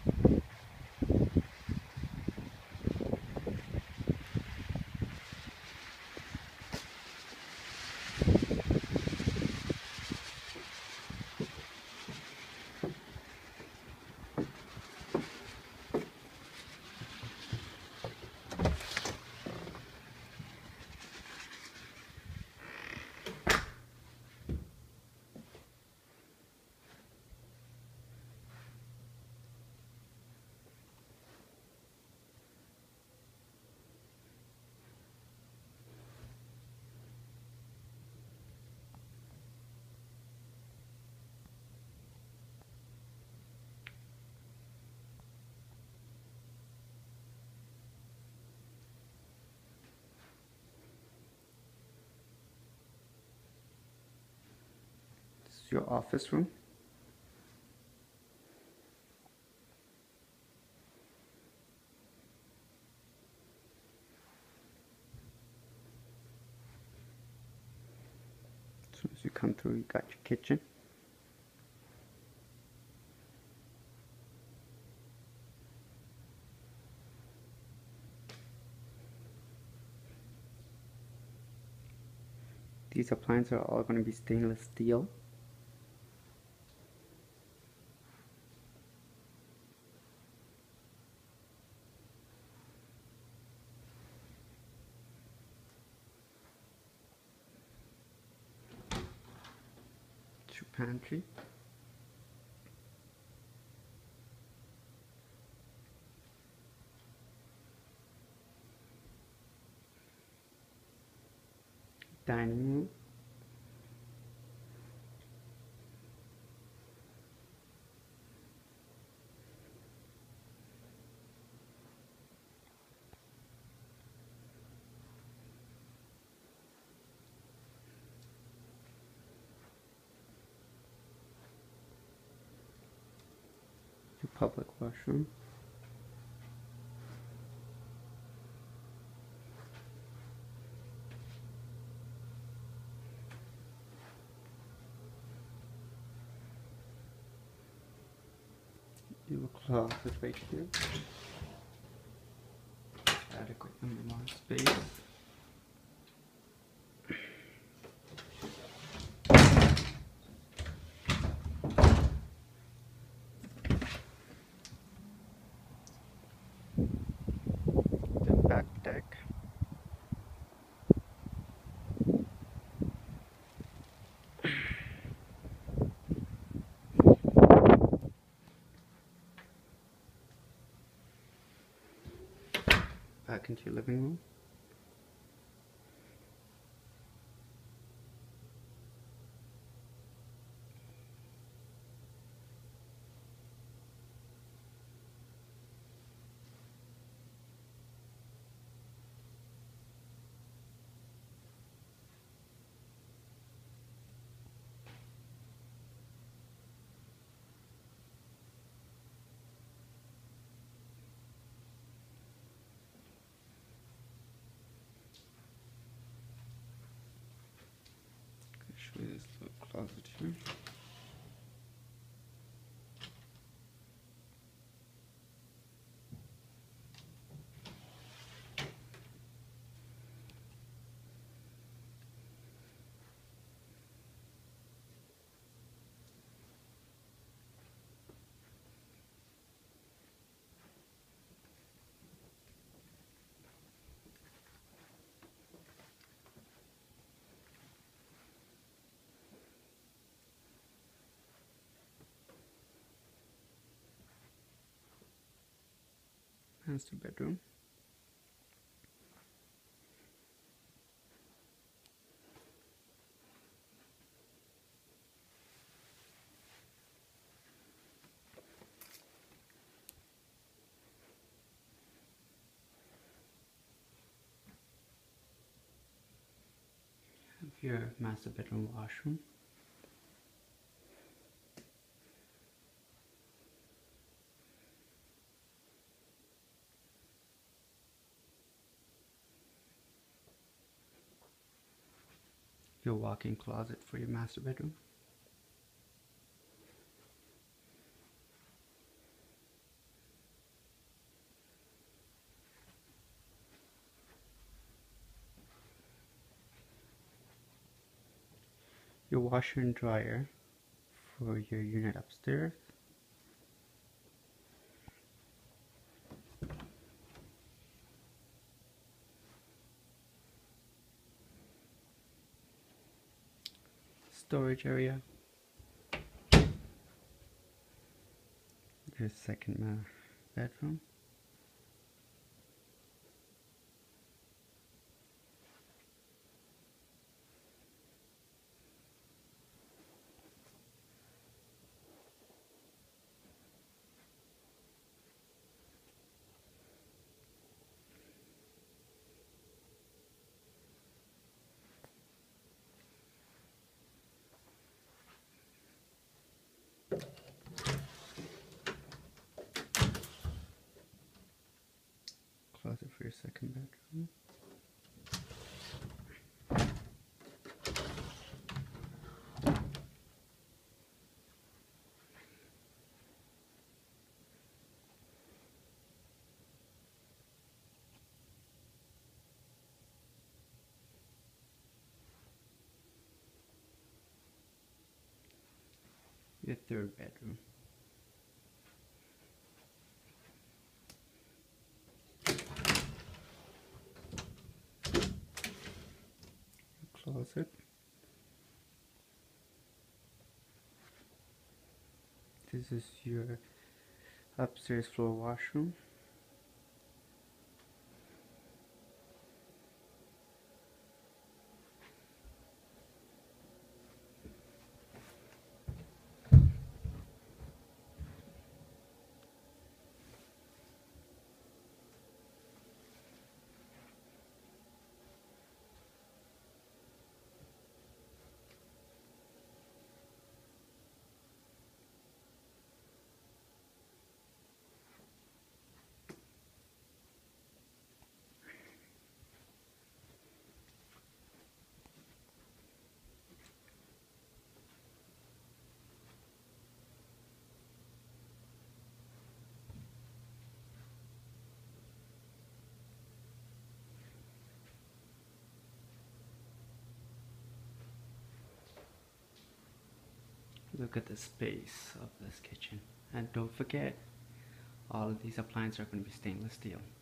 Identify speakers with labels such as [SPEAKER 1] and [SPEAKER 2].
[SPEAKER 1] This is your office room. As soon as you come through, you got your kitchen. These appliances are all going to be stainless steel. It's your pantry. Dining room. Your public washroom. Your closet right here. Adequate amount of space. The back deck. Back into your living room. Show you this little closet here. Master bedroom. Your master bedroom washroom. Your walk-in closet for your master bedroom. your washer and dryer for your unit upstairs. Storage area. There's second bedroom. Closet for your second bedroom. Your third bedroom. Closet. This is your upstairs floor washroom. Look at the space of this kitchen. And don't forget, all of these appliances are going to be stainless steel.